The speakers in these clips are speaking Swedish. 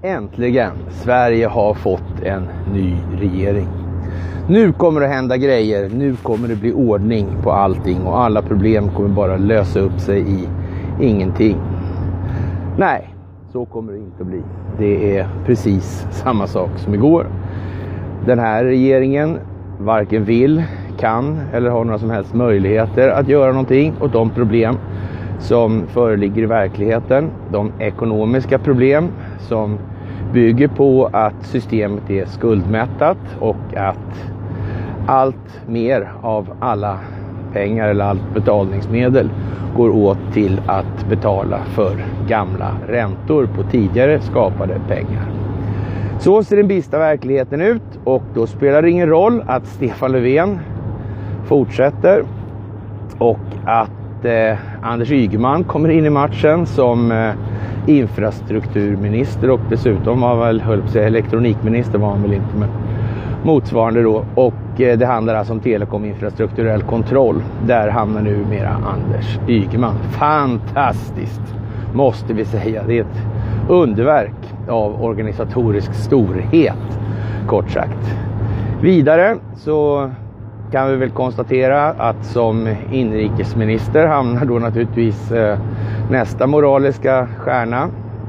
Äntligen, Sverige har fått en ny regering. Nu kommer det hända grejer, nu kommer det bli ordning på allting och alla problem kommer bara lösa upp sig i ingenting. Nej, så kommer det inte bli. Det är precis samma sak som igår. Den här regeringen varken vill, kan eller har några som helst möjligheter att göra någonting åt de problem som föreligger i verkligheten. De ekonomiska problem som bygger på att systemet är skuldmättat och att allt mer av alla pengar eller allt betalningsmedel går åt till att betala för gamla räntor på tidigare skapade pengar. Så ser den bistra verkligheten ut, och då spelar det ingen roll att Stefan Löfven fortsätter och att Anders Ygeman kommer in i matchen som infrastrukturminister, och dessutom var väl, elektronikminister var han väl inte, men motsvarande då. Och det handlar alltså om telekominfrastrukturell kontroll. Där hamnar numera Anders Ygeman. Fantastiskt, måste vi säga. Det är ett underverk av organisatorisk storhet, kort sagt. Vidare så kan vi väl konstatera att som inrikesminister hamnar då naturligtvis nästa moraliska stjärna,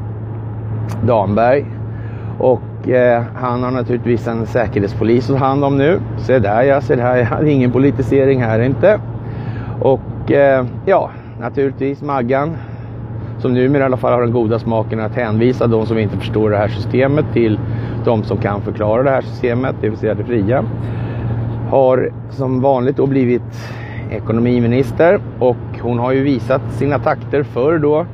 Damberg. Och han har naturligtvis en säkerhetspolis att hand om nu. Se där, jag hade ingen politisering här inte. Och ja, naturligtvis Maggan, som numera i alla fall har den goda smaken att hänvisa de som inte förstår det här systemet till de som kan förklara det här systemet, det vill säga det fria. Har som vanligt då blivit ekonomiminister, och hon har ju visat sina takter förr då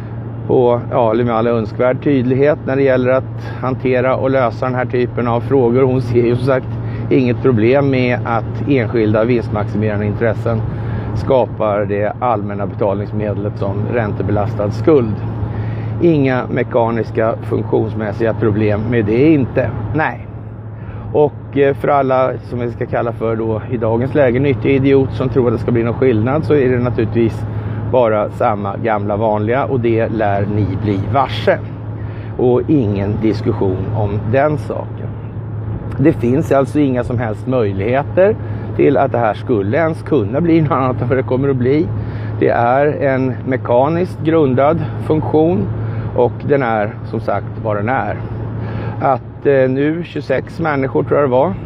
på med all önskvärd tydlighet när det gäller att hantera och lösa den här typen av frågor. Hon ser ju som sagt inget problem med att enskilda vinstmaximerande intressen skapar det allmänna betalningsmedlet som räntebelastad skuld. Inga mekaniska funktionsmässiga problem med det inte. Nej. Och för alla som vi ska kalla för då i dagens läge nyttiga idiot som tror att det ska bli någon skillnad, så är det naturligtvis bara samma gamla vanliga, och det lär ni bli varse. Och ingen diskussion om den saken. Det finns alltså inga som helst möjligheter till att det här skulle ens kunna bli något annat än vad det kommer att bli. Det är en mekaniskt grundad funktion, och den är som sagt vad den är. Att nu 26 människor tror jag det var,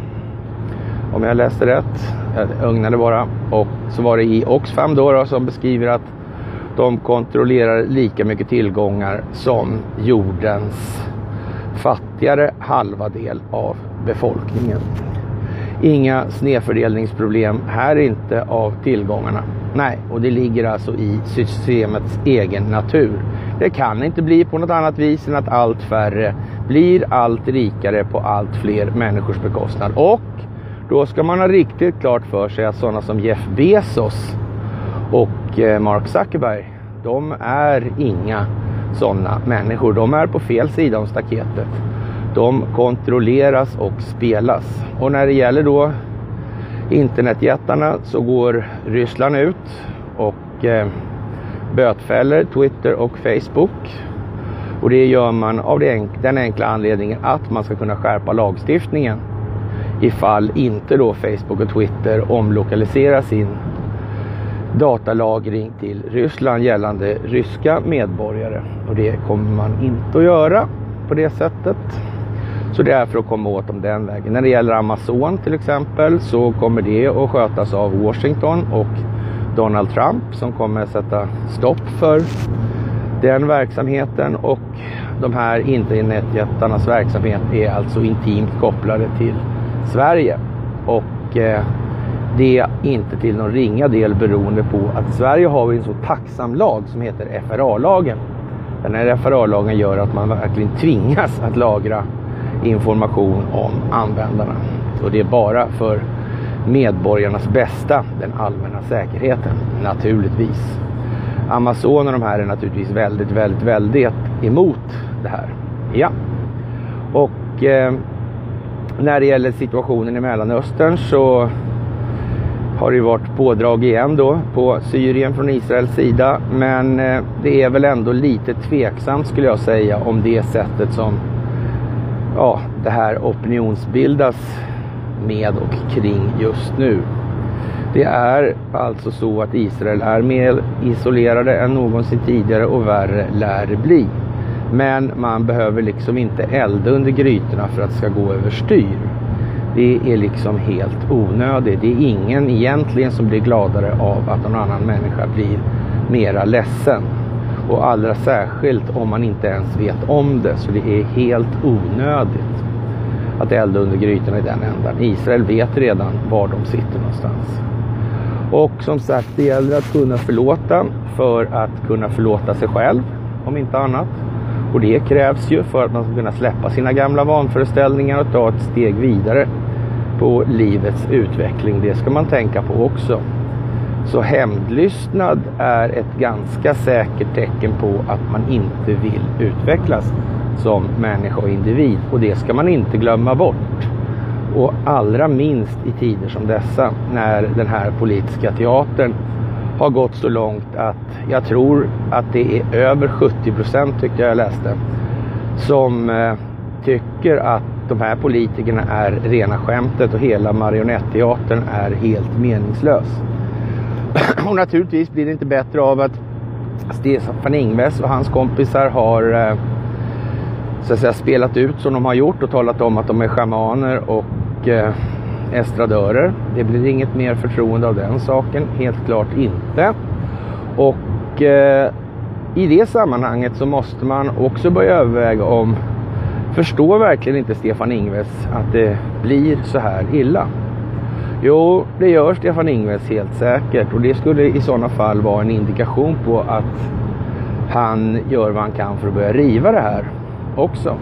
om jag läste rätt, jag ögnade bara, och så var det i Oxfam då som beskriver att de kontrollerar lika mycket tillgångar som jordens fattigare halva del av befolkningen. Inga snedfördelningsproblem här inte av tillgångarna. Nej, och det ligger alltså i systemets egen natur. Det kan inte bli på något annat vis än att allt färre blir allt rikare på allt fler människors bekostnad. Och då ska man ha riktigt klart för sig att sådana som Jeff Bezos och Mark Zuckerberg, de är inga sådana människor. De är på fel sida om staketet. De kontrolleras och spelas. Och när det gäller då internetjättarna så går Ryssland ut och bötfäller Twitter och Facebook. Och det gör man av den enkla anledningen att man ska kunna skärpa lagstiftningen ifall inte då Facebook och Twitter omlokaliserar sin datalagring till Ryssland gällande ryska medborgare. Och det kommer man inte att göra på det sättet. Så det är för att komma åt dem den vägen. När det gäller Amazon till exempel så kommer det att skötas av Washington och Donald Trump, som kommer att sätta stopp för den verksamheten. Och de här internetjättarnas verksamhet är alltså intimt kopplade till Sverige. Och det är inte till någon ringa del beroende på att Sverige har en så tacksam lag som heter FRA-lagen. Den här FRA-lagen gör att man verkligen tvingas att lagra information om användarna. Och det är bara för medborgarnas bästa, den allmänna säkerheten, naturligtvis. Amazon och de här är naturligtvis väldigt emot det här. Ja. Och när det gäller situationen i Mellanöstern så har det varit pådrag igen då på Syrien från Israels sida. Men det är väl ändå lite tveksamt skulle jag säga om det sättet som det här opinionsbildas med och kring just nu. Det är alltså så att Israel är mer isolerade än någonsin tidigare och värre lär det bli. Men man behöver liksom inte elda under grytorna för att det ska gå överstyr. Det är liksom helt onödigt. Det är ingen egentligen som blir gladare av att någon annan människa blir mera ledsen. Och allra särskilt om man inte ens vet om det. Så det är helt onödigt att elda under grytorna i den ändan. Israel vet redan var de sitter någonstans. Och som sagt, det gäller att kunna förlåta för att kunna förlåta sig själv, om inte annat. Och det krävs ju för att man ska kunna släppa sina gamla vanföreställningar och ta ett steg vidare på livets utveckling. Det ska man tänka på också. Så hämndlystnad är ett ganska säkert tecken på att man inte vill utvecklas som människa och individ. Och det ska man inte glömma bort. Och allra minst i tider som dessa, när den här politiska teatern har gått så långt att jag tror att det är över 70% tyckte jag läste, som tycker att de här politikerna är rena skämtet och hela marionetteatern är helt meningslös. Och naturligtvis blir det inte bättre av att Stefan Ingves och hans kompisar har så att säga spelat ut som de har gjort och talat om att de är schamaner och estradörer. Det blir inget mer förtroende av den saken, helt klart inte. Och i det sammanhanget så måste man också börja överväga om förstår verkligen inte Stefan Ingves att det blir så här illa. Jo, det gör Stefan Ingves helt säkert, och det skulle i sådana fall vara en indikation på att han gör vad han kan för att börja riva det här också.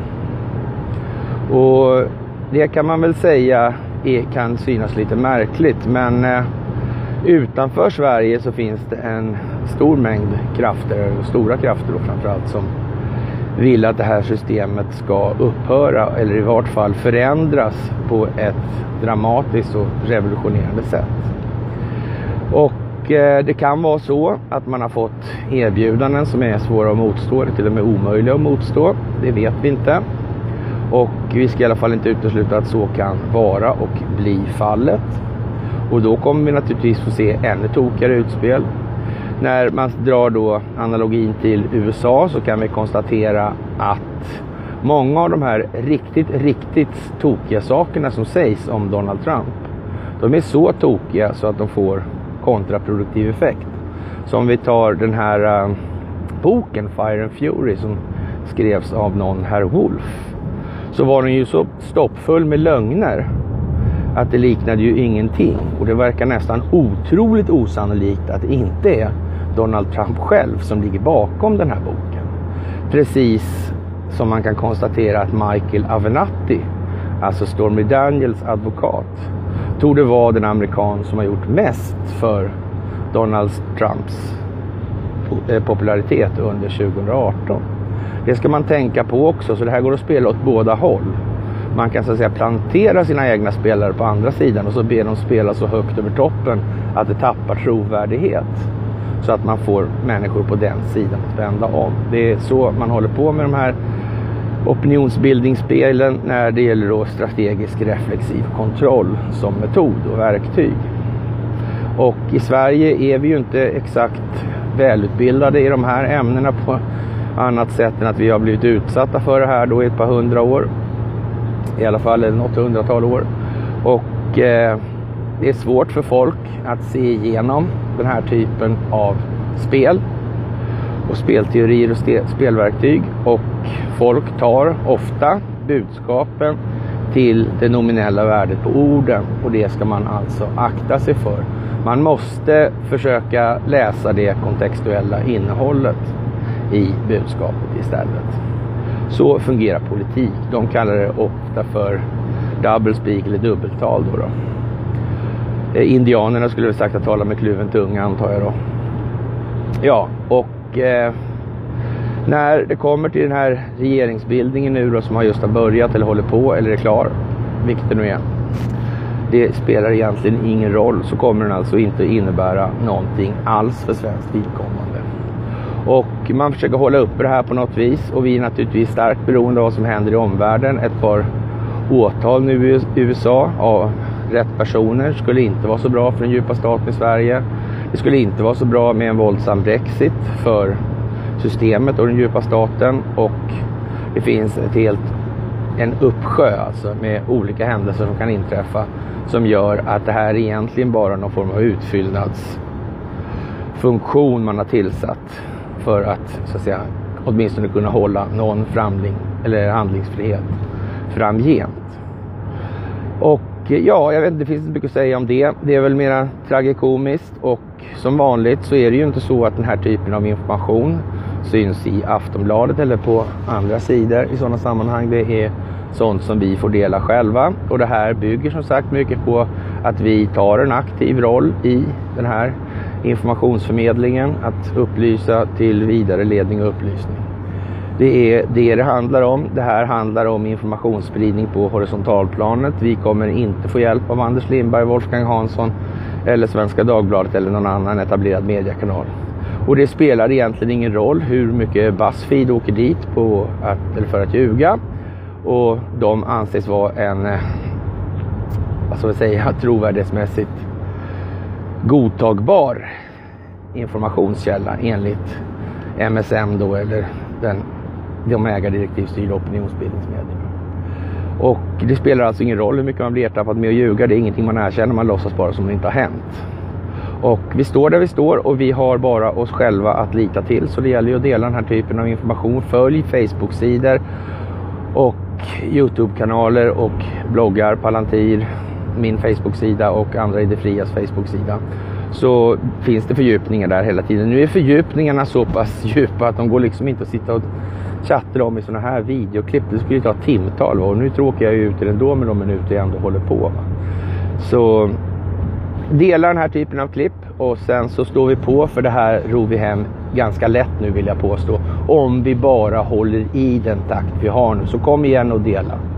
Och det kan man väl säga kan synas lite märkligt, men utanför Sverige så finns det en stor mängd krafter, stora krafter då framförallt, som vill att det här systemet ska upphöra eller i vart fall förändras på ett dramatiskt och revolutionerande sätt. Och det kan vara så att man har fått erbjudanden som är svåra att motstå, eller till och med omöjliga att motstå. Det vet vi inte. Och vi ska i alla fall inte utesluta att så kan vara och bli fallet. Och då kommer vi naturligtvis få se ännu tokigare utspel. När man drar då analogin till USA så kan vi konstatera att många av de här riktigt tokiga sakerna som sägs om Donald Trump, de är så tokiga så att de får kontraproduktiv effekt. Så om vi tar den här boken Fire and Fury som skrevs av någon herr Wolf, så var den ju så stoppfull med lögner att det liknade ju ingenting. Och det verkar nästan otroligt osannolikt att det inte är Donald Trump själv som ligger bakom den här boken. Precis som man kan konstatera att Michael Avenatti, alltså Stormy Daniels advokat, torde vara den amerikan som har gjort mest för Donald Trumps popularitet under 2018. Det ska man tänka på också, så det här går att spela åt båda håll. Man kan så att säga plantera sina egna spelare på andra sidan och så ber de spela så högt över toppen att det tappar trovärdighet. Så att man får människor på den sidan att vända om. Det är så man håller på med de här opinionsbildningsspelen när det gäller då strategisk reflexiv kontroll som metod och verktyg. Och i Sverige är vi ju inte exakt välutbildade i de här ämnena på annat sätt än att vi har blivit utsatta för det här då i ett par 100 år. I alla fall något 100-tal år. Och det är svårt för folk att se igenom den här typen av spel och spelteorier och spelverktyg. Och folk tar ofta budskapen till det nominella värdet på orden, och det ska man alltså akta sig för. Man måste försöka läsa det kontextuella innehållet i budskapet istället. Så fungerar politik. De kallar det ofta för doublespeak eller dubbeltal då. Indianerna skulle väl sagt att tala med kluven tunga, antar jag då. Ja, och när det kommer till den här regeringsbildningen nu då, som har just börjat eller håller på eller är klar, vilket det nu är, det spelar egentligen ingen roll, så kommer den alltså inte innebära någonting alls för svenskt vidkommande. Och man försöker hålla uppe det här på något vis. Och vi är naturligtvis starkt beroende av vad som händer i omvärlden. Ett par åtal nu i USA av rätt personer skulle inte vara så bra för den djupa staten i Sverige. Det skulle inte vara så bra med en våldsam Brexit för systemet och den djupa staten. Och det finns en uppsjö alltså, med olika händelser som kan inträffa som gör att det här egentligen bara är någon form av utfyllnadsfunktion man har tillsatt för att, så att säga, åtminstone kunna hålla någon handlingsfrihet framgent. Och ja, jag vet inte, det finns inte mycket att säga om det. Det är väl mera tragikomiskt, och som vanligt så är det ju inte så att den här typen av information syns i Aftonbladet eller på andra sidor i sådana sammanhang. Det är sånt som vi får dela själva, och det här bygger som sagt mycket på att vi tar en aktiv roll i den här informationsförmedlingen, att upplysa till vidare ledning och upplysning. Det är det handlar om. Det här handlar om informationsspridning på horisontalplanet. Vi kommer inte få hjälp av Anders Lindberg, Wolfgang Hansson eller Svenska Dagbladet eller någon annan etablerad mediekanal. Och det spelar egentligen ingen roll hur mycket BuzzFeed åker dit för att ljuga. Och de anses vara en trovärdighetsmässigt godtagbar informationskälla enligt MSM då, eller de ägardirektivstyrda opinionsbildningsmedierna. Och det spelar alltså ingen roll hur mycket man blir ertappad med att ljuga. Det är ingenting man erkänner, man låtsas bara som det inte har hänt. Och vi står där vi står, och vi har bara oss själva att lita till. Så det gäller ju att dela den här typen av information. Följ Facebook-sidor och YouTube-kanaler och bloggar, Palantir, min Facebook-sida och andra i det frias Facebook-sida. Så finns det fördjupningar där hela tiden. Nu är fördjupningarna så pass djupa att de går liksom inte att sitta och chatta om i såna här videoklipp. Det skulle ju ta timtal, och nu tråkar jag ju ut i den då med de minuter jag ändå håller på. Så dela den här typen av klipp, och sen så står vi på, för det här ror vi hem ganska lätt nu, vill jag påstå. Om vi bara håller i den takt vi har nu. Så kom igen och dela.